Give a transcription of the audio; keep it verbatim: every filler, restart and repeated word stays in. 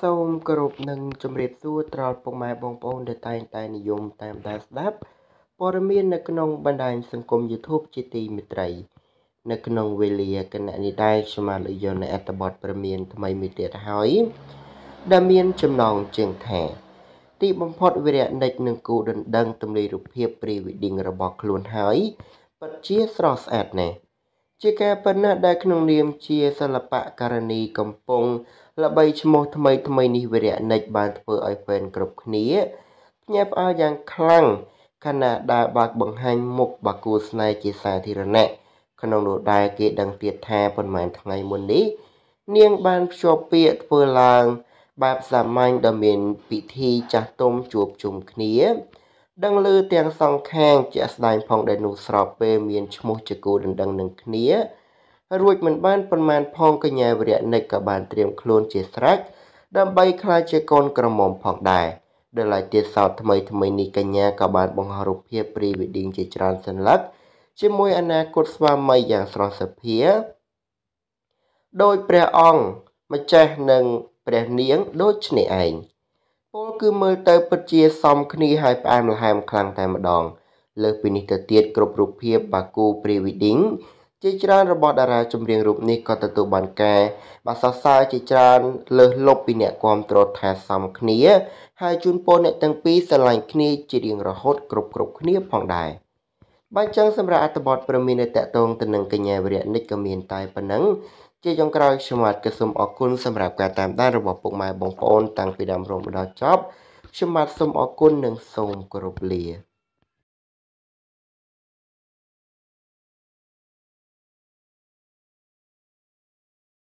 សូមគោរពនិងជម្រាបសួរដល់ពុកម៉ែបងប្អូនដែលតែងតែនិយមតាមដានស្ដាប់ព័ត៌មាននៅក្នុងបណ្ដាញសង្គម YouTube ជាទីមេត្រីនៅក្នុងវេលាគណៈនេះដែរខ្ញុំបានលើកយកនៅអត្ថបទព័ត៌មានថ្មីមួយទៀតហើយដែលមានចំណងជើងថាទីបំផុតវីរៈនិចនឹងគូដណ្ដឹងទម្លាយរូបភាព Pre-wedding របស់ខ្លួនហើយពិតជាស្រស់ស្អាតណាស់ជាការប៉ុណ្ណាដែលក្នុងនាមជាសិល្បករនីកំពុងល្បីឈ្មោះថ្មីថ្មីនេះវីរៈនិចបានធ្វើឲ្យហ្វេនគ្រប់គ្នាភ្ញាក់ផ្អើលយ៉ាងខ្លាំងខណៈដែលបើកបង្ហាញមុខបាគូស្នេហ៍ជាសាធារណៈក្នុងនោះដែរគេដឹងទៀតថាប៉ុន្មានថ្ងៃមុននេះនាងបានភ្ជាប់ពាក្យធ្វើឡើងបែបសាមញ្ញដ៏មានពិធីចាស់ទុំជួបជុំគ្នាដឹងឮទាំងសងខាងជាក់ស្ដែងផងដែលនោះស្របពេលមានឈ្មោះជាគូដណ្ដឹងនឹងគ្នារួចមិនបានប៉ុន្មានផងកញ្ញាវីរៈនិចក៏បានត្រៀមខ្លួនជាស្រេចដើម្បីក្លាយជាកូនក្រមុំផងដែរដែលឡែកទៀតសោតថ្មីថ្មីនេះកញ្ញាក៏បានបង្ហោះរូបភាព Pre-wedding ជាច្រើនសន្លឹកជាមួយអនាគតស្វាមីយ៉ាងស្រស់សភាដោយព្រះអង្គម្ចាស់និងព្រះនាងដូចនេះឯងពលគឺមើលទៅពិតជាសមគ្នាហើយផ្អែមល្ហែមខ្លាំងតែម្ដងលើសពីនេះទៅទៀតគ្រប់រូបភាពបាគូ Pre-wedding ជាច្រើនរបស់តារាចម្រៀងរូបនេះក៏ទទួលបានការបាសរសើរជាច្រើនលើសលប់ពីអ្នកគាំទ្រថាសមគ្នាហើយជូនពរអ្នកទាំងពីរស្រឡាញ់គ្នាជារៀងរហូតគ្រប់គ្រប់គ្នាផងដែរបើចឹងសម្រាប់អត្ថបទព័ត៌មានដែលតកតងទៅនឹងកញ្ញាវីរៈនិចក៏មានតែប៉ុណ្ណឹងជាចុងក្រោយខ្ញុំបាទក៏សូមអរគុណសម្រាប់ការតាមដានរបស់ពុកម៉ែបងប្អូនតាំងពីដើមរហូតដល់ចប់ខ្ញុំបាទសូមអរគុណនិងសូមគោរពលា